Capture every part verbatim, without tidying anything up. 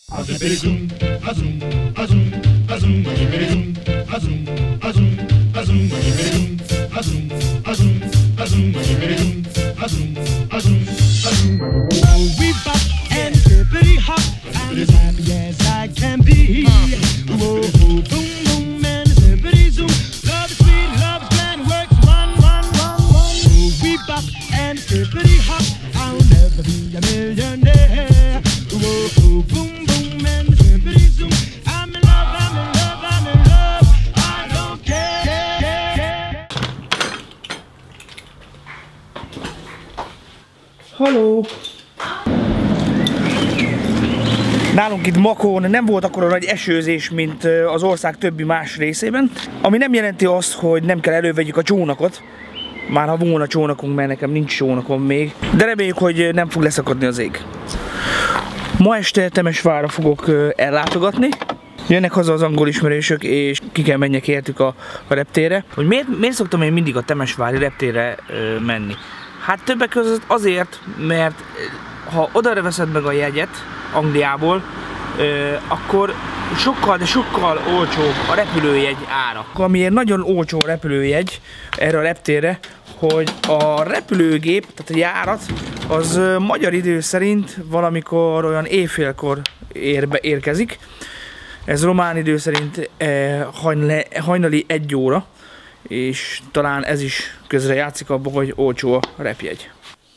Halló! Nálunk itt Makón nem volt akkora nagy esőzés, mint az ország többi más részében, ami nem jelenti azt, hogy nem kell elővegyük a csónakot. Már ha volna csónakunk, mert nekem nincs csónakom még, de reméljük, hogy nem fog leszakadni az ég. Ma este Temesvárra fogok ellátogatni. Jönnek haza az angol ismerősök, és ki kell menjek értük a, a reptérre. Hogy miért, miért szoktam én mindig a temesvári reptérre ö, menni? Hát többek között azért, mert ha oda veszed meg a jegyet Angliából, ö, akkor sokkal, de sokkal olcsóbb a repülőjegy ára. Amiért nagyon olcsó a repülőjegy erre a reptérre, hogy a repülőgép, tehát a járat, az magyar idő szerint valamikor olyan éjfélkor ér be, érkezik. Ez román idő szerint eh, hajnali, hajnali egy óra, és talán ez is közre játszik abban, hogy olcsó a repjegy.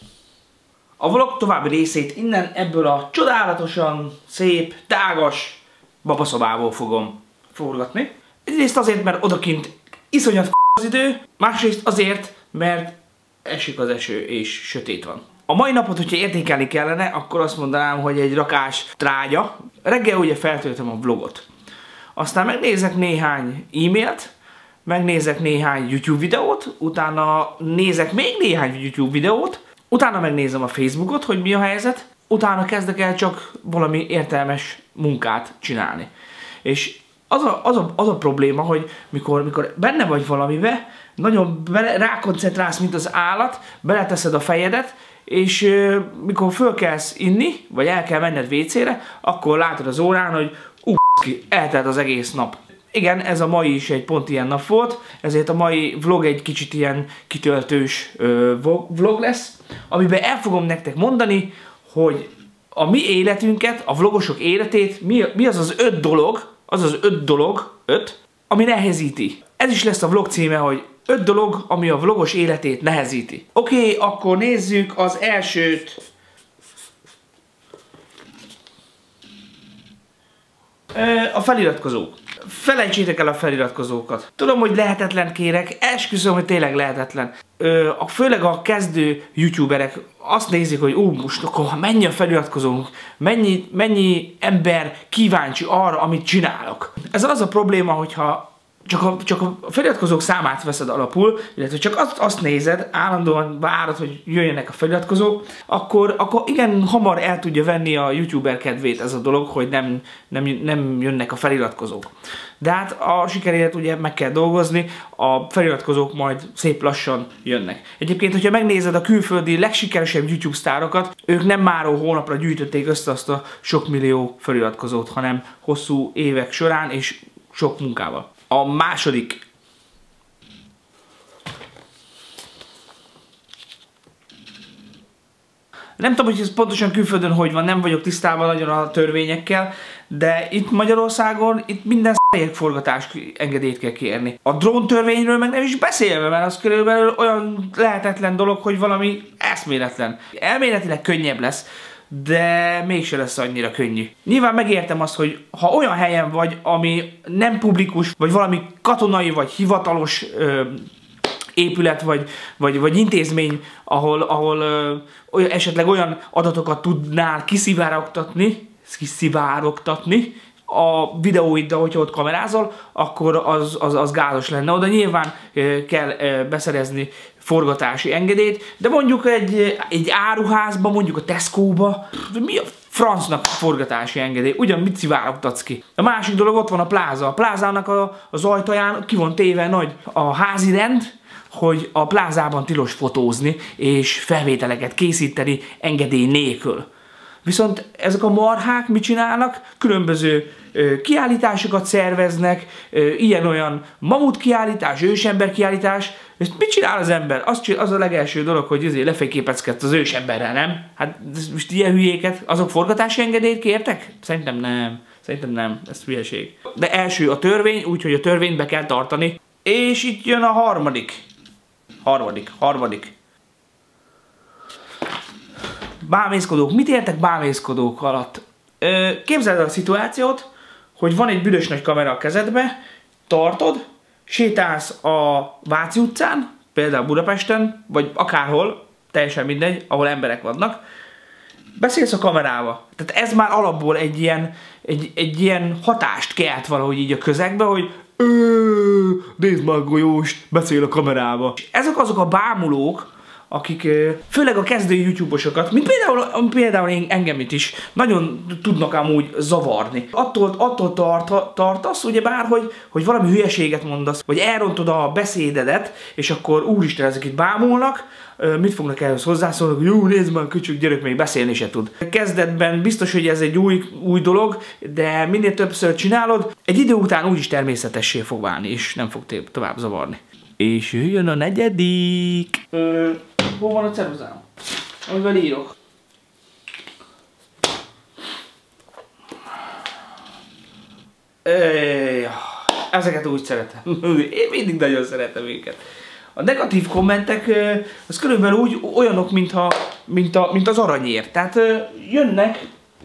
A vlog további részét innen ebből a csodálatosan szép, tágas babaszobából fogom forgatni. Egyrészt azért, mert odakint iszonyat az idő, másrészt azért, mert esik az eső és sötét van. A mai napot, hogyha értékelni kellene, akkor azt mondanám, hogy egy rakás trágya. Reggel ugye feltöltöm a vlogot. Aztán megnézek néhány e-mailt, megnézek néhány YouTube videót, utána nézek még néhány YouTube videót, utána megnézem a Facebookot, hogy mi a helyzet, utána kezdek el csak valami értelmes munkát csinálni. És az a, az a, az a probléma, hogy mikor, mikor benne vagy valamibe, nagyon bele, rákoncentrálsz, mint az állat, beleteszed a fejedet, és euh, mikor fölkelsz inni, vagy el kell menned vécére, akkor látod az órán, hogy ú, eltelt az egész nap. Igen, ez a mai is egy pont ilyen nap volt, ezért a mai vlog egy kicsit ilyen kitöltős ö, vlog lesz, amiben el fogom nektek mondani, hogy a mi életünket, a vlogosok életét, mi, mi az az öt dolog, az az öt dolog, öt, ami nehezíti. Ez is lesz a vlog címe, hogy öt dolog, ami a vlogos életét nehezíti. Oké, okay, akkor nézzük az elsőt. A feliratkozók. Felejtsétek el a feliratkozókat. Tudom, hogy lehetetlen kérek, esküszöm, hogy tényleg lehetetlen. Ö, a, főleg a kezdő youtuberek azt nézik, hogy ú, most akkor mennyi a feliratkozónk, mennyi, mennyi ember kíváncsi arra, amit csinálok. Ez az a probléma, hogyha Csak a, csak a feliratkozók számát veszed alapul, illetve csak azt, azt nézed, állandóan várod, hogy jöjjenek a feliratkozók, akkor, akkor igen hamar el tudja venni a youtuber kedvét ez a dolog, hogy nem, nem, nem jönnek a feliratkozók. De hát a sikeréért ugye meg kell dolgozni, a feliratkozók majd szép lassan jönnek. Egyébként, hogyha megnézed a külföldi legsikeresebb YouTube sztárokat, ők nem máró hónapra gyűjtötték össze azt a sok millió feliratkozót, hanem hosszú évek során és sok munkával. A második. Nem tudom, hogy ez pontosan külföldön hogy van, nem vagyok tisztában nagyon a törvényekkel, de itt Magyarországon itt minden s***elyek forgatás engedélyt kell kérni. A drón törvényről meg nem is beszélve, mert az körülbelül olyan lehetetlen dolog, hogy valami eszméletlen. Elméletileg könnyebb lesz, de mégse lesz annyira könnyű. Nyilván megértem azt, hogy ha olyan helyen vagy, ami nem publikus, vagy valami katonai, vagy hivatalos ö, épület, vagy, vagy, vagy intézmény, ahol, ahol ö, olyan, esetleg olyan adatokat tudnál kiszivárogtatni, kiszivárogtatni a videóiddal, hogyha ott kamerázol, akkor az, az, az gázos lenne. Oda nyilván ö, kell ö, beszerezni forgatási engedélyt, de mondjuk egy, egy áruházba, mondjuk a Tesco-ba, mi a francnak forgatási engedély? Ugyan mit szivárogtatsz ki? A másik dolog, ott van a pláza. A plázának a, az ajtaján ki van téve nagy a házi rend, hogy a plázában tilos fotózni és felvételeket készíteni engedély nélkül. Viszont ezek a marhák mit csinálnak? Különböző ö, kiállításokat szerveznek, ilyen-olyan mamut kiállítás, ősember kiállítás. Ezt mit csinál az ember? Az, az a legelső dolog, hogy azért lefényképezkedsz az ősemberrel, nem? Hát most ilyen hülyéket, azok forgatási engedélyt kértek? Szerintem nem. Szerintem nem. Ez hülyeség. De első a törvény, úgyhogy a törvényt be kell tartani. És itt jön a harmadik. Harmadik, harmadik. Bámészkodók. Mit értek bámészkodók alatt? Ö, képzeld el a szituációt, hogy van egy büdös nagy kamera a kezedbe, tartod, sétálsz a Váci utcán, például Budapesten, vagy akárhol, teljesen mindegy, ahol emberek vannak, beszélsz a kamerával. Tehát ez már alapból egy ilyen, egy, egy ilyen hatást kelt valahogy így a közegbe, hogy nézd már a golyóst, beszél a kamerába. És ezek azok a bámulók, akik főleg a kezdő YouTube-osokat, mint például, például én, engem itt is, nagyon tudnak amúgy zavarni. Attól, attól tart, tartasz, ugyebár, hogy, hogy valami hülyeséget mondasz, vagy elrontod a beszédedet, és akkor úristen, ezek itt bámulnak, mit fognak ehhez hozzászólni, hogy jó, nézd már, kücsük gyerek, még beszélni se tud. Kezdetben biztos, hogy ez egy új, új dolog, de minél többször csinálod, egy idő után úgyis természetessé fog válni, és nem fog tovább zavarni. És jön a negyedik. Ö, hol van a ceruzám? Amivel írok. Öy, ezeket úgy szeretem. Én mindig nagyon szeretem őket. A negatív kommentek az körülbelül úgy olyanok, mintha, mint, a, mint az aranyér. Tehát jönnek.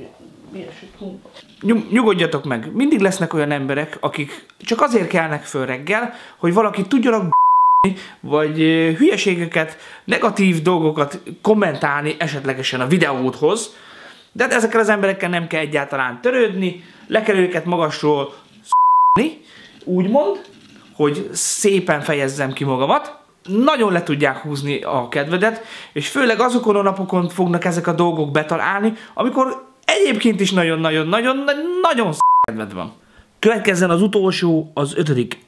Nyugodjatok meg. Mindig lesznek olyan emberek, akik csak azért kelnek föl reggel, hogy valakit tudjanak vagy hülyeségeket, negatív dolgokat kommentálni esetlegesen a videódhoz. De hát ezekkel az emberekkel nem kell egyáltalán törődni, le kell őket magasról sz***ni, úgymond, hogy szépen fejezzem ki magamat. Nagyon le tudják húzni a kedvedet, és főleg azokon a napokon fognak ezek a dolgok betalálni, amikor egyébként is nagyon-nagyon-nagyon-nagyon sz*** kedved van. Következzen az utolsó, az ötödik.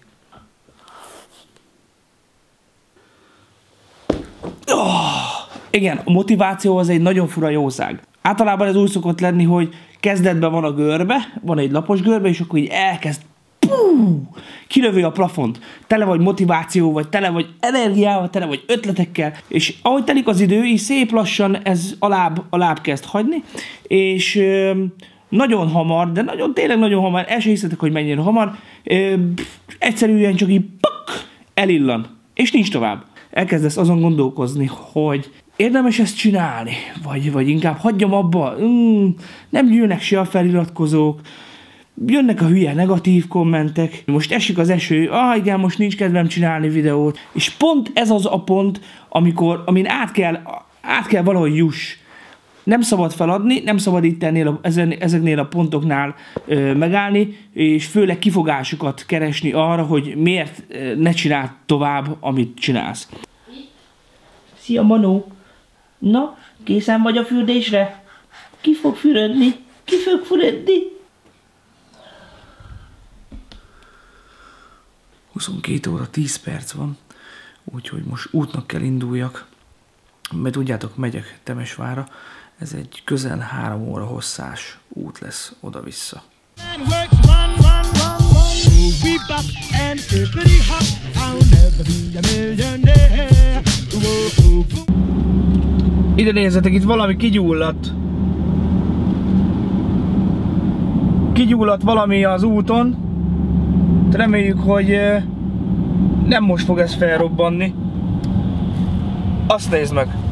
Oh, igen, a motiváció az egy nagyon fura jószág. Általában ez úgy szokott lenni, hogy kezdetben van a görbe, van egy lapos görbe, és akkor így elkezd pú, kilövi a plafont. Tele vagy motiváció, vagy tele vagy energiával, tele vagy ötletekkel, és ahogy telik az idő, így szép lassan ez alább, alább kezd hagyni, és ö, nagyon hamar, de nagyon, tényleg nagyon hamar, el sem hiszetek, hogy mennyire hamar, ö, egyszerűen csak így pak, elillan, és nincs tovább. Elkezdesz azon gondolkozni, hogy érdemes ezt csinálni, vagy, vagy inkább hagyjam abba, mm, nem gyűlnek se a feliratkozók, jönnek a hülye negatív kommentek, most esik az eső, ah igen, most nincs kedvem csinálni videót, és pont ez az a pont, amikor, amin át kell, át kell valahogy juss. Nem szabad feladni, nem szabad itt ennél a, ezen, ezeknél a pontoknál ö, megállni, és főleg kifogásokat keresni arra, hogy miért ö, ne csináld tovább, amit csinálsz. Szia Manó! Na, készen vagy a fürdésre? Ki fog fürödni? Ki fog fürödni? huszonkét óra tíz perc van, úgyhogy most útnak kell induljak, mert tudjátok, megyek Temesvárra, ez egy közel három óra hosszás út lesz oda-vissza. Ide nézzetek, itt valami kigyulladt. Kigyulladt valami az úton. Reméljük, hogy nem most fog ez felrobbanni. Azt nézd meg!